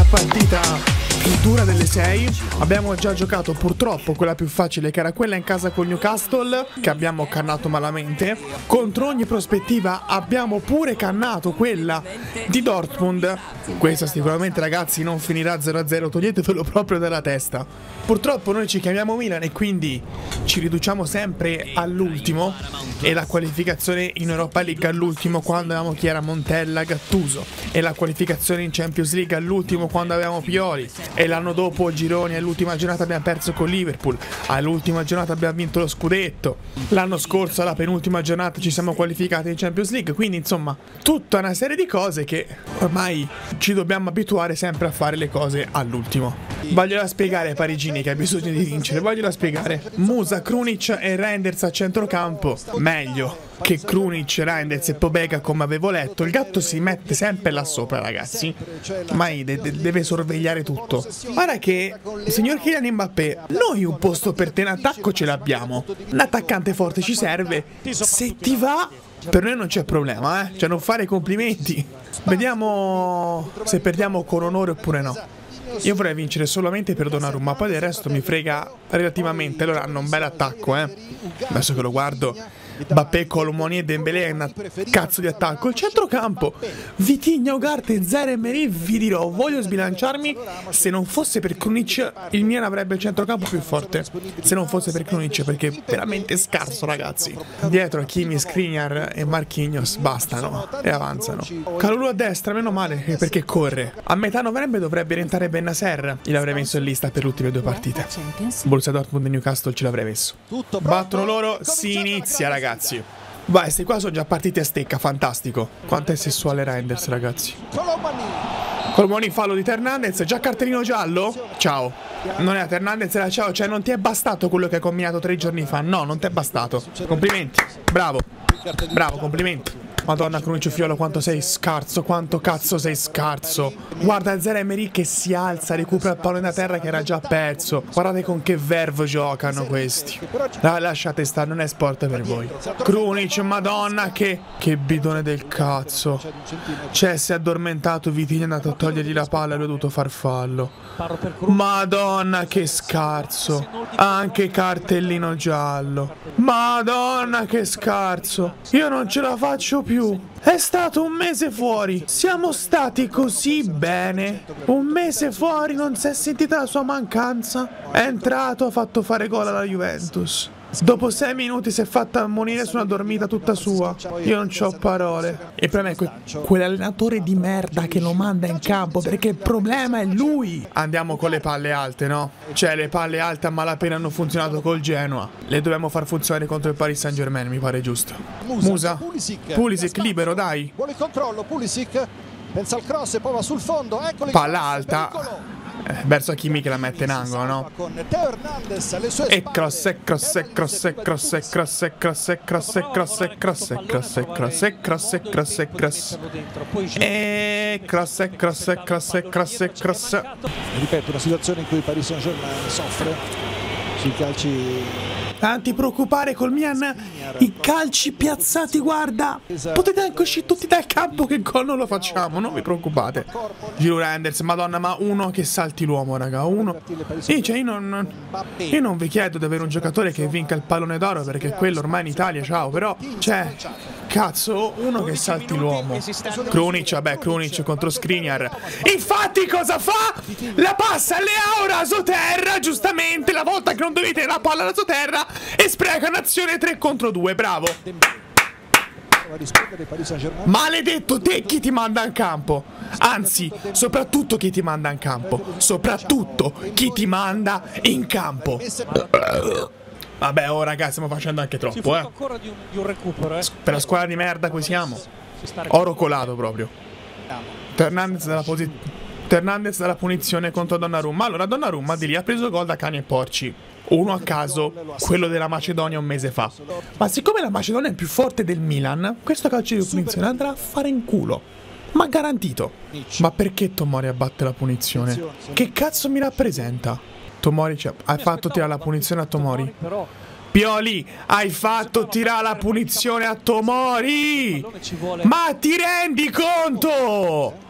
partita più dura delle 6. Abbiamo già giocato purtroppo quella più facile, che era quella in casa con Newcastle, che abbiamo cannato malamente. Contro ogni prospettiva abbiamo pure cannato quella di Dortmund. Questa sicuramente, ragazzi, non finirà 0-0, toglietevelo proprio dalla testa. Purtroppo noi ci chiamiamo Milan e quindi ci riduciamo sempre all'ultimo, e la qualificazione in Europa League all'ultimo quando avevamo chi era Montella, Gattuso, e la qualificazione in Champions League all'ultimo quando avevamo Pioli, e l'anno dopo gironi all'ultima giornata abbiamo perso con Liverpool, all'ultima giornata abbiamo vinto lo scudetto, l'anno scorso alla penultima giornata ci siamo qualificati in Champions League. Quindi insomma tutta una serie di cose che ormai ci dobbiamo abituare sempre a fare le cose all'ultimo. Vogliola spiegare ai parigini che ha bisogno di vincere, vogliola spiegare. Musa, Krunic e Reinders a centrocampo, meglio che Krunic, Reinders e Pobega come avevo letto. Il gatto si mette sempre là sopra, ragazzi, mai deve sorvegliare tutto. Guarda che, signor Kylian Mbappé, noi un posto per te in attacco ce l'abbiamo, un attaccante forte ci serve, se ti va per noi non c'è problema, cioè non fare complimenti. Vediamo se perdiamo con onore oppure no. Io vorrei vincere solamente per Donnarumma, poi del resto mi frega relativamente. Loro hanno un bel attacco, adesso che lo guardo. Mbappé, Colomoni e Dembélé è una cazzo di attacco. Il centrocampo, Vitinha, Ugarte e Zaire Emery, vi dirò, voglio sbilanciarmi. Se non fosse per Krunic, il Milan avrebbe il centrocampo più forte. Se non fosse per Krunic, perché è veramente scarso, ragazzi. Dietro Kimi, Skriniar e Marquinhos bastano e avanzano. Kalulu a destra, meno male, perché corre. A metà novembre dovrebbe rientrare Bennacer. Io l'avrei messo in lista per le ultime due partite. Borussia Dortmund e Newcastle ce l'avrei messo. Battono loro, si inizia, ragazzi. Vai, questi qua sono già partiti a stecca, fantastico. Quanto è sessuale Reinders, ragazzi. Colomoni, fallo di Hernandez, già cartellino giallo? Ciao. Non è a Hernandez, era ciao, cioè non ti è bastato quello che hai combinato 3 giorni fa. No, non ti è bastato. Complimenti, bravo. Bravo, complimenti. Madonna, Krunic Fiolo, quanto sei scarso, quanto cazzo sei scarso. Guarda Zaire Emery che si alza, recupera il pallone da terra che era già perso. Guardate con che verve giocano questi. Lasciate stare, non è sport per voi. Krunic, madonna, che bidone del cazzo. Cioè, si è addormentato, Vitinha è andato a togliergli la palla e lui ha dovuto far fallo. Madonna, che scarso. Anche cartellino giallo. Madonna, che scarso. Io non ce la faccio più. È stato un mese fuori. Siamo stati così bene. Un mese fuori, non si è sentita la sua mancanza. È entrato, ha fatto fare gol alla Juventus. Dopo 6 minuti si è fatta ammonire su una dormita tutta sua. Io non c'ho parole. Il problema è quell'allenatore di merda che lo manda in campo, perché il problema è lui. Andiamo con le palle alte, no? Cioè, le palle alte a malapena hanno funzionato col Genoa. Le dobbiamo far funzionare contro il Paris Saint-Germain, mi pare giusto. Musa, Pulisic libero, dai. Vuole il controllo, Pulisic pensa al cross e poi va sul fondo. Palla alta. Verso Kimi che la mette in angolo, no? E cross, e cross, e cross, e cross, e cross, e cross, e cross, e cross, e cross, e cross, e cross, e cross, e cross, e cross, e cross, e cross, e cross, e cross, e cross. Ripeto, una situazione in cui Paris Saint-Germain soffre sui calci. Non ti preoccupare col Milan, i calci piazzati, guarda, potete anche uscire tutti dal campo che gol non lo facciamo, non vi preoccupate. Giro Reinders, madonna, ma uno che salti l'uomo, raga, uno. Cioè, io non vi chiedo di avere un giocatore che vinca il pallone d'oro, perché quello ormai in Italia, ciao, però, cioè, cazzo, uno che salti l'uomo. Krunic, vabbè, Krunic contro Skriniar. Infatti cosa fa? La passa a Leao rasoterra, giustamente, la volta che non dovete la palla rasoterra, e spreca un'azione 3 contro 2, bravo. Maledetto te, chi ti manda in campo? Anzi, soprattutto chi ti manda in campo. Soprattutto chi ti manda in campo. Vabbè, oh ragazzi, stiamo facendo anche troppo, ancora di un recupero, per la squadra di merda cui siamo. Oro colato proprio. Hernandez dalla punizione contro Donnarumma. Allora, Donnarumma di lì ha preso gol da cani e porci. Uno a caso, quello della Macedonia un mese fa. Ma siccome la Macedonia è più forte del Milan, questo calcio di punizione andrà a fare in culo. Ma garantito. Ma perché Tomori abbatte la punizione? Che cazzo mi rappresenta? Tomori, hai fatto tirare la punizione a Tomori? Pioli, hai fatto tirare la punizione a Tomori! Ma ti rendi conto?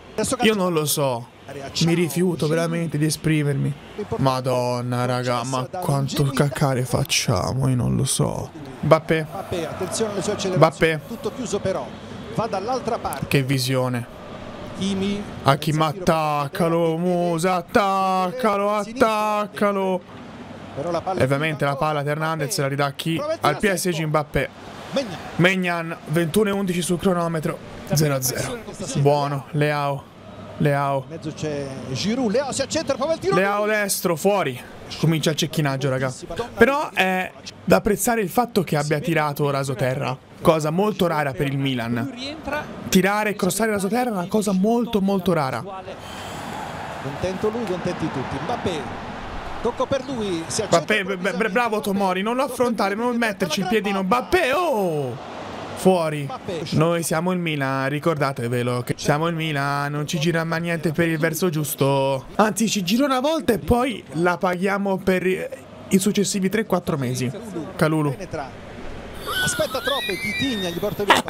Io non lo so. Mi rifiuto veramente di esprimermi. Madonna, raga, ma quanto caccare facciamo? Io non lo so. Mbappé. Attenzione alle sue accelerazioni. Mbappé. Tutto chiuso però. Va dall'altra parte. Che visione. Hakimi, attaccalo, Musa, attaccalo. E ovviamente la palla di Hernandez la ridà a chi? Al PSG Mbappé. Maignan, 21:11 sul cronometro. 0-0. Buono, Leao. In mezzo c'è Giroud, Leao si accentra, prova il tiro. Leao destro, fuori. Comincia il cecchinaggio, raga. Però è da apprezzare il fatto che abbia tirato rasoterra. Cosa molto rara per il Milan. Tirare e crossare rasoterra è una cosa molto rara. Contento lui, contenti tutti. Mbappé. Tocco per lui. Si Mbappé, bravo Tomori, non lo affrontare, non metterci il piedino. Mbappé, oh! Fuori. Noi siamo il Milan, ricordatevelo che siamo il Milan, non ci gira mai niente per il verso giusto. Anzi, ci gira una volta e poi la paghiamo per i successivi 3-4 mesi. Kalulu. Aspetta troppo, Vitigna gli porta via.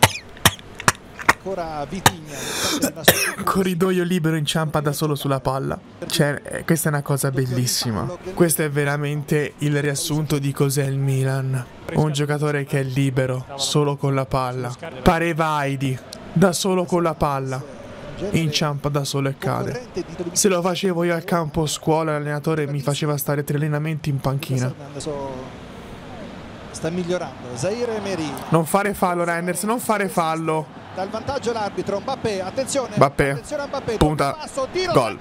Ancora Vitigna. Corridoio libero, inciampa da solo sulla palla. Cioè, questa è una cosa bellissima. Questo è veramente il riassunto di cos'è il Milan. Un giocatore che è libero, solo con la palla. Parevaidi, da solo con la palla. Inciampa da solo e cade. Se lo facevo io al campo scuola, l'allenatore mi faceva stare 3 allenamenti in panchina. Sta migliorando. Zaire Emery. Non fare fallo, Reinders, non fare fallo. Dal vantaggio l'arbitro. Mbappé, attenzione. Mbappé, punta, gol.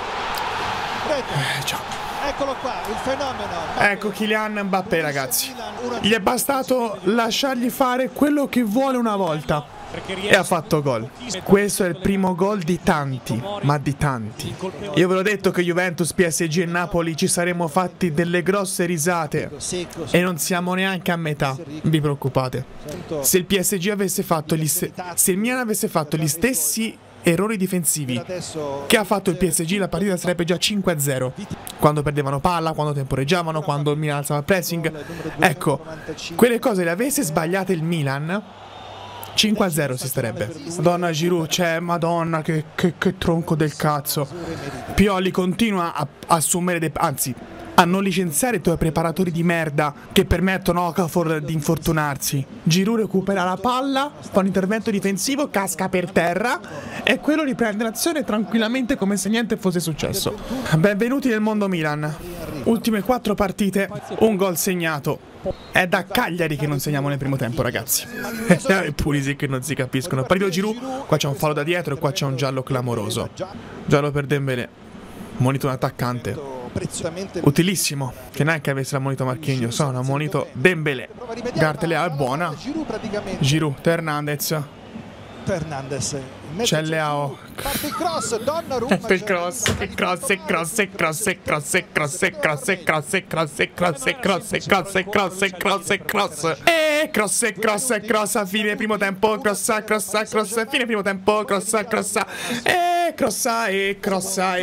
Ciao. Eccolo qua, il fenomeno. Ecco Kylian Mbappé, ragazzi. Gli è bastato lasciargli fare quello che vuole una volta e ha fatto gol. Questo è il primo gol di tanti, ma di tanti. Io ve l'ho detto che Juventus, PSG e Napoli ci saremmo fatti delle grosse risate e non siamo neanche a metà. Non vi preoccupate. Se il PSG avesse fatto se il Milan avesse fatto gli stessi errori difensivi che ha fatto il PSG, la partita sarebbe già 5-0. Quando perdevano palla, quando temporeggiavano, quando il Milan alzava il pressing. Ecco, quelle cose le avesse sbagliate il Milan, 5-0 si starebbe. Madonna Giroud, cioè, madonna che tronco del cazzo. Pioli continua a assumere anzi, a non licenziare i tuoi preparatori di merda che permettono a Okafor di infortunarsi. Giroud recupera la palla, fa un intervento difensivo, casca per terra e quello riprende l'azione tranquillamente come se niente fosse successo. Benvenuti nel mondo Milan. Ultime 4 partite, un gol segnato. È da Cagliari che non segniamo nel primo tempo, ragazzi. E Pulisic che non si capiscono. Partito Giroud, qua c'è un fallo da dietro e qua c'è un giallo clamoroso. Giallo per Dembélé. Monito un attaccante utilissimo, che neanche avesse ammonito Marquinhos, sono ammonito Dembélé. Gartelea è buona. Giroud, Hernandez. C'è Leao. Parte il cross, Donnarumma. Il cross. E cross a fine primo tempo. Crossa, fine primo tempo. Crossa. E crossa.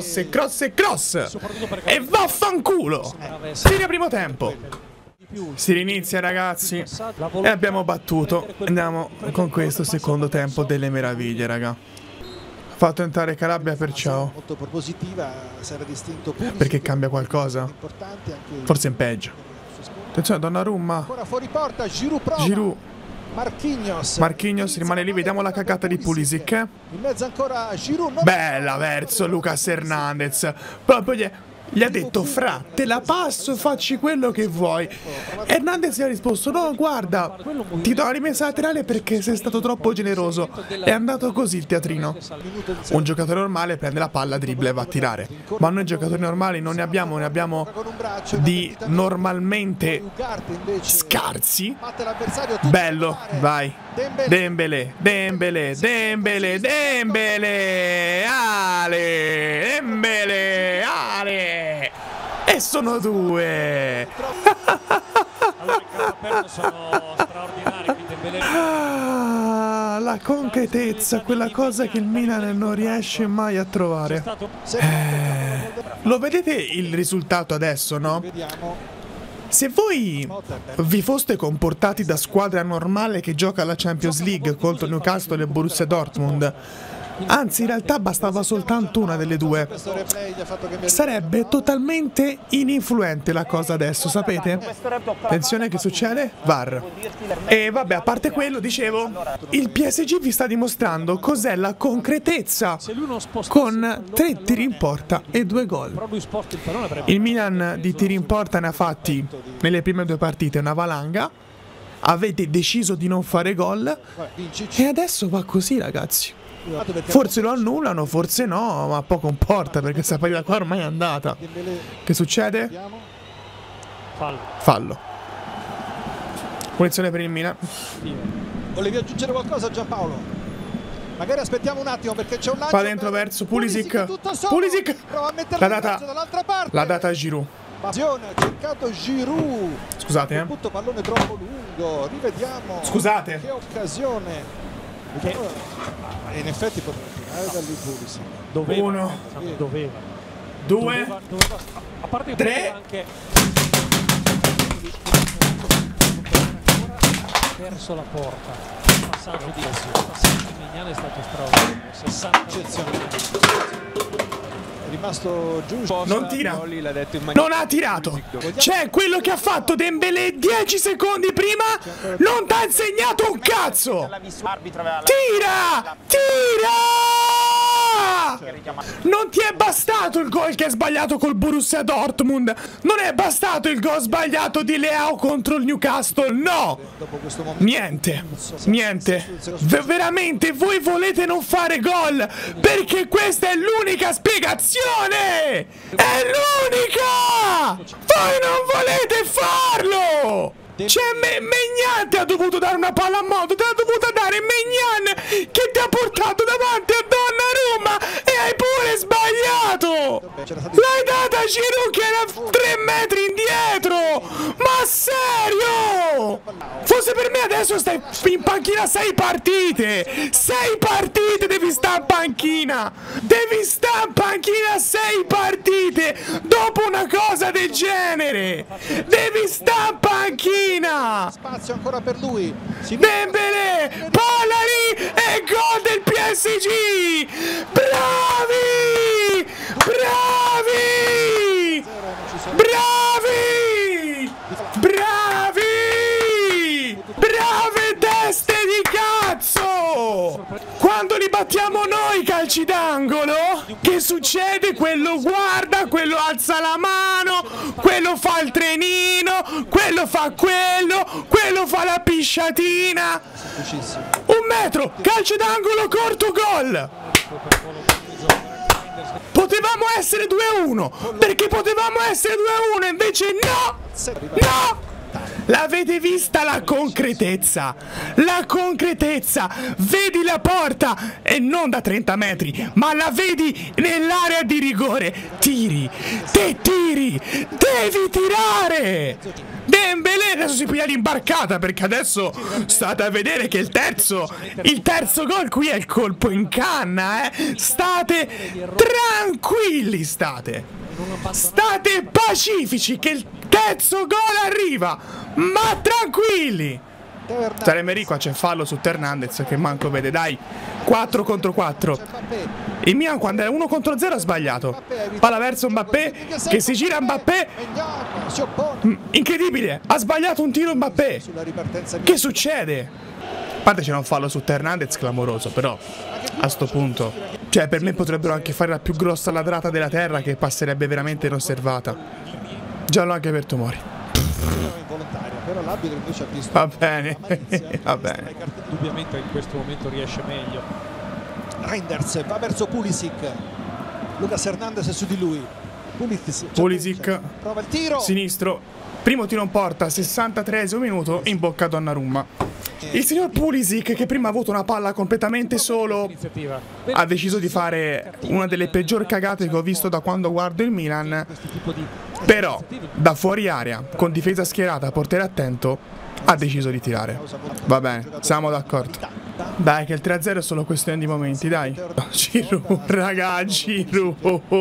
E vaffanculo. Fine primo tempo. Si rinizia, ragazzi, e abbiamo battuto. Andiamo con questo secondo tempo delle meraviglie, raga. Fatto entrare Calabria per ciao. Molto propositiva, sarà distinto perché cambia qualcosa? Forse in peggio. Attenzione, Donnarumma. Ancora fuori porta, Giroud prova. Giroud. Marquinhos rimane lì, vediamo la cagata di Pulisic. In mezzo ancora Giroud. Bella verso Lucas Hernandez. Proprio gli ha detto: fra, te la passo, facci quello che vuoi. Hernandez gli ha risposto: no, guarda, ti do la rimessa laterale perché sei stato troppo generoso. È andato così il teatrino. Un giocatore normale prende la palla, dribbla e va a tirare. Ma noi giocatori normali non ne abbiamo, ne abbiamo di normalmente scarsi. Bello, vai. Dembélé. Ale. E sono 2. La concretezza, quella cosa che il Milan non riesce mai a trovare. Lo vedete il risultato adesso, no? Se voi vi foste comportati da squadra normale che gioca alla Champions League contro Newcastle e Borussia Dortmund, Anzi, in realtà bastava soltanto una delle due. Sarebbe totalmente ininfluente la cosa adesso, sapete? Attenzione, che succede? VAR. E vabbè, a parte quello, dicevo, il PSG vi sta dimostrando cos'è la concretezza con 3 tiri in porta e 2 gol. Il Milan di tiri in porta ne ha fatti nelle prime 2 partite una valanga. Avete deciso di non fare gol e adesso va così, ragazzi. Forse lo annullano, forse no, ma poco importa perché questa partita qua ormai è andata. Che succede? Fallo. Punizione per il Milan. Volevi aggiungere qualcosa, Giampaolo? Magari aspettiamo un attimo perché c'è un lancio. Va dentro verso Pulisic. Pulisic l'ha data a Giroud. Ha cercato Giroud. Scusate, Tutto pallone troppo lungo. Rivediamo. Scusate. Che occasione. E in effetti poteva tirare da lì Pulisic. Doveva. 2. A parte 3. Anche perso la porta. Il passaggio di Mignane è stato straordinario. 60 è rimasto giusto. Non tira. Non ha tirato. C'è quello che ha fatto Dembélé 10 secondi prima. Non t'ha insegnato un cazzo. Tira! Non ti è bastato il gol che hai sbagliato col Borussia Dortmund. Non è bastato il gol sbagliato di Leao contro il Newcastle. No. Niente. Veramente voi volete non fare gol perché questa è l'unica spiegazione. È l'unica. Voi non volete farlo. C'è Maignan ti ha dovuto dare una palla a moto. Te l'ha dovuta dare Maignan che ti ha portato davanti a Donnarumma e hai pure sbagliato. L'hai data a Giroud che era 3 metri indietro. Ma serio? Forse per me adesso stai in panchina 6 partite. 6 partite devi stare in panchina. Devi stare in panchina 6 partite dopo una cosa del genere. Devi stare in panchina. Spazio ancora per lui. Dembélé, palla lì e gol del PSG. Bravi! Brave teste di cazzo! Quando li battiamo noi calci d'angolo, che succede? Quello guarda, quello alza la mano, quello fa il trenino, quello fa quello fa la pisciatina. 1 metro, calcio d'angolo corto, gol. Potevamo essere 2-1, perché potevamo essere 2-1, invece no! L'avete vista la concretezza? La concretezza! Vedi la porta e non da 30 metri, ma la vedi nell'area di rigore. Tiri! Te tiri! Devi tirare! Dembélé adesso si piglia l'imbarcata perché adesso state a vedere che il terzo gol qui è il colpo in canna, State tranquilli, state pacifici che il terzo gol arriva, ma tranquilli. Taremerì qua c'è fallo su Hernandez che manco vede, dai. 4 contro 4. Il Milan quando è 1 contro 0 ha sbagliato. Palla verso Mbappé che si gira Mbappé. Incredibile, ha sbagliato un tiro Mbappé. Che succede? A parte c'era un fallo su Hernandez clamoroso, però a sto punto, cioè per me potrebbero anche fare la più grossa ladrata della terra che passerebbe veramente inosservata. Giallo anche per Tomori. Però l'arbitro invece ha visto. Va bene, va bene. Indubbiamente in questo momento riesce meglio. Reinders va verso Pulisic. Lucas Hernandez è su di lui. Pulisic prova il tiro. Sinistro. Primo tiro in porta, 63esimo minuto, in bocca a Donnarumma. Il signor Pulisic, che prima ha avuto una palla completamente solo, ha deciso di fare una delle peggior cagate che ho visto da quando guardo il Milan. Però, da fuori area, con difesa schierata, portiere attento, ha deciso di tirare. Va bene, siamo d'accordo. Dai, che il 3-0 è solo questione di momenti, dai. Giroud, raga, Giroud.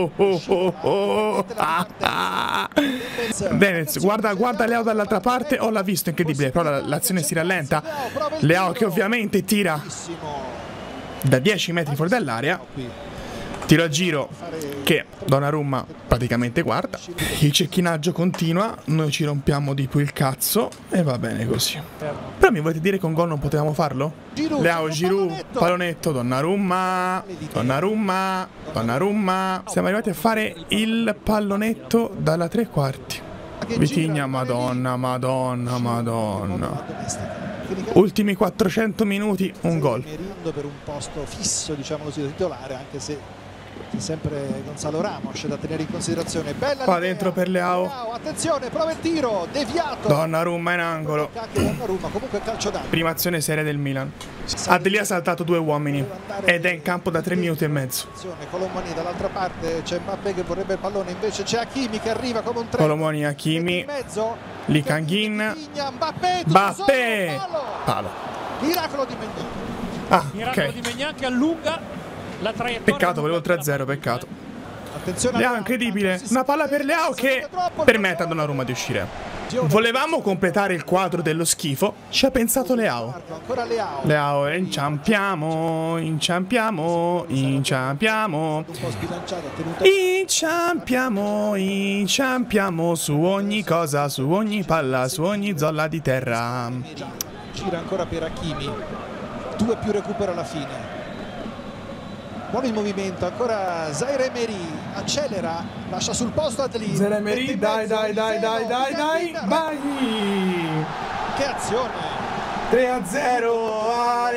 Bene, guarda Leao dall'altra parte. Oh, l'ha visto, incredibile. Però l'azione si rallenta. Leao che ovviamente tira. da 10 metri fuori dall'area. Tiro a giro che Donnarumma praticamente guarda. Il cecchinaggio continua, noi ci rompiamo di più il cazzo e va bene così. Però mi volete dire che un gol non potevamo farlo? Leao, Giroud, pallonetto, Donnarumma, Donnarumma, Donnarumma. Siamo arrivati a fare il pallonetto dalla 3/4. Vitigna, madonna, madonna, madonna. Ultimi 400 minuti, un gol. Per un posto fisso, diciamo così, titolare, anche se c'è sempre Gonzalo Ramos da tenere in considerazione. Bella qua dentro per Leao. Attenzione, prova il tiro, deviato. Donnarumma in angolo. Donnarumma, comunque calcio d'angolo. Prima azione seria del Milan. Adli ha saltato 2 uomini ed è in campo da 3 minuti e mezzo. Colomoni dall'altra parte, c'è Mbappé che vorrebbe il pallone, invece c'è Hakimi che arriva come un treno. Colomoni, Hakimi, Lee Kang-in, Mbappé, palo. Miracolo di Maignan. Ah, Miracolo ok. di Maignan che allunga la traiettoria. Peccato, volevo 3-0, peccato. Attenzione, Leao, incredibile. Una palla per Leao che permette a Donnarumma di uscire. Volevamo completare il quadro dello schifo, ci ha pensato Leao. Ancora Leao. Leao, inciampiamo, inciampiamo, inciampiamo. Un po' sbilanciato, tenuto. Inciampiamo, inciampiamo su ogni cosa, su ogni palla, su ogni zolla di terra. Gira ancora per Hakimi. 2 più recupero alla fine. Buono il movimento, ancora Zaire Emery accelera, lascia sul posto Adli. Zaire Emery, dai, vai! Che azione! 3-0,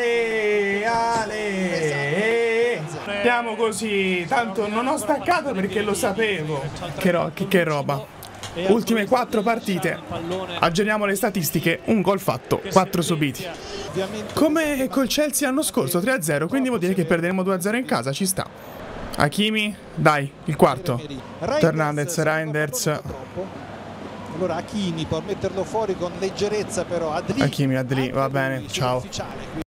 Ale. Andiamo così, tanto non ho staccato perché lo sapevo. Che roba. Ultime 4 partite. Aggiorniamo le statistiche, un gol fatto, 4 subiti. Come col Chelsea l'anno scorso, 3-0, quindi vuol dire che perderemo 2-0 in casa, ci sta. Hakimi, dai, il quarto. Hernandez, Reinders. Allora Hakimi può metterlo fuori con leggerezza, però Adli. Hakimi, Adli, va bene, ciao.